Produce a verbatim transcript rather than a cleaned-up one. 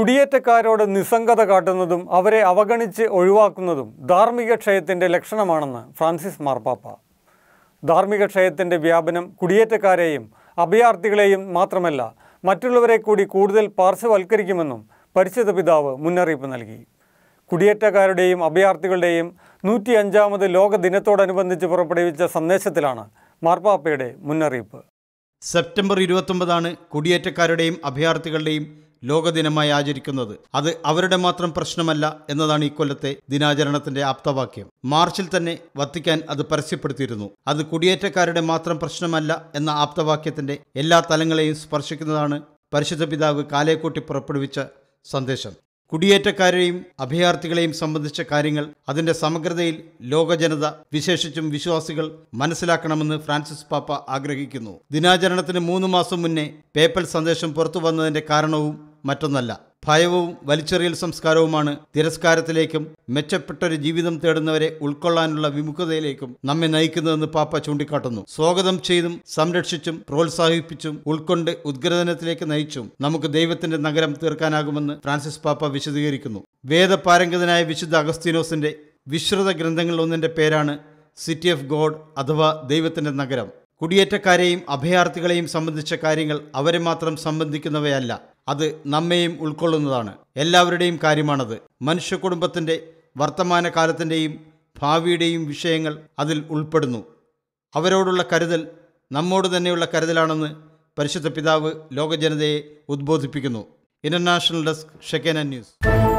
കുടിയേറ്റക്കാരോട് നിസ്സംഗത കാട്ടുന്നതും അവരെ അവഗണിച്ച് ഒഴിവാക്കുന്നതും ധാർമ്മിക ക്ഷയത്തിൻ്റെ ലക്ഷണമാണെന്ന് ഫ്രാൻസിസ് മാർപ്പാപ്പ. ധാർമ്മിക ക്ഷയത്തിൻ്റെ വ്യാപനം കുടിയേറ്റക്കാരെയും അഭയാർത്ഥികളെയും മാത്രമല്ല മറ്റുള്ളവരെ കൂടി കൂടുതൽ പാർശ്വവൽക്കരിക്കുമെന്നും പരിശുദ്ധ പിതാവ് മുന്നറിയിപ്പ് നൽകി. കുടിയേറ്റക്കാരുടെയും അഭയാർത്ഥികളുടെയും നൂറ്റി അഞ്ചാമത് ലോക ദിനത്തോടനുബന്ധിച്ച് പുറപ്പെടുവിച്ച സന്ദേശത്തിലാണ് മാർപ്പാപ്പയുടെ മുന്നറിയിപ്പ്. സെപ്റ്റംബർ ഇരുപത്തൊമ്പതാണ് കുടിയേറ്റക്കാരുടെയും അഭയാർത്ഥികളുടെയും ലോകദിനമായി ആചരിക്കുന്നത്. അത് അവരുടെ മാത്രം പ്രശ്നമല്ല എന്നതാണ് ഇക്കൊല്ലത്തെ ദിനാചരണത്തിന്റെ ആപ്തവാക്യം. മാർച്ചിൽ തന്നെ വത്തിക്കാൻ അത് പരസ്യപ്പെടുത്തിയിരുന്നു. അത് കുടിയേറ്റക്കാരുടെ മാത്രം പ്രശ്നമല്ല എന്ന ആപ്തവാക്യത്തിന്റെ എല്ലാ തലങ്ങളെയും സ്പർശിക്കുന്നതാണ് പരിശുദ്ധ പിതാവ് കാലേക്കൂട്ടി പുറപ്പെടുവിച്ച സന്ദേശം. കുടിയേറ്റക്കാരെയും അഭയാർത്ഥികളെയും സംബന്ധിച്ച കാര്യങ്ങൾ അതിന്റെ സമഗ്രതയിൽ ലോകജനത, വിശേഷിച്ചും വിശ്വാസികൾ മനസ്സിലാക്കണമെന്ന് ഫ്രാൻസിസ് പാപ്പ ആഗ്രഹിക്കുന്നു. ദിനാചരണത്തിന് മൂന്ന് മാസം മുന്നേ പേപ്പൽ സന്ദേശം പുറത്തു വന്നതിന്റെ കാരണവും മറ്റൊന്നല്ല. ഭയവും വലിച്ചെറിയൽ സംസ്കാരവുമാണ് തിരസ്കാരത്തിലേക്കും മെച്ചപ്പെട്ടൊരു ജീവിതം തേടുന്നവരെ ഉൾക്കൊള്ളാനുള്ള വിമുഖതയിലേക്കും നമ്മെ നയിക്കുന്നതെന്ന് പാപ്പ ചൂണ്ടിക്കാട്ടുന്നു. സ്വാഗതം ചെയ്തും സംരക്ഷിച്ചും പ്രോത്സാഹിപ്പിച്ചും ഉൾക്കൊണ്ട് ഉദ്ഗ്രഥനത്തിലേക്ക് നയിച്ചും നമുക്ക് ദൈവത്തിന്റെ നഗരം തീർക്കാനാകുമെന്ന് ഫ്രാൻസിസ് പാപ്പ വിശദീകരിക്കുന്നു. വേദപാരംഗതനായ വിശുദ്ധ അഗസ്തീനോസിന്റെ വിശ്രുത ഗ്രന്ഥങ്ങളിലൊന്നിന്റെ പേരാണ് സിറ്റി ഓഫ് ഗോഡ് അഥവാ ദൈവത്തിന്റെ നഗരം. കുടിയേറ്റക്കാരെയും അഭയാർത്ഥികളെയും സംബന്ധിച്ച കാര്യങ്ങൾ അവരെ മാത്രം സംബന്ധിക്കുന്നവയല്ല, അത് നമ്മെയും ഉൾക്കൊള്ളുന്നതാണ്. എല്ലാവരുടെയും കാര്യമാണത്. മനുഷ്യ കുടുംബത്തിൻ്റെ വർത്തമാനകാലത്തിൻ്റെയും ഭാവിയുടെയും വിഷയങ്ങൾ അതിൽ ഉൾപ്പെടുന്നു. അവരോടുള്ള കരുതൽ നമ്മോട് തന്നെയുള്ള കരുതലാണെന്ന് പരിശുദ്ധ പിതാവ് ലോകജനതയെ ഉദ്ബോധിപ്പിക്കുന്നു. International desk, Shekinah news.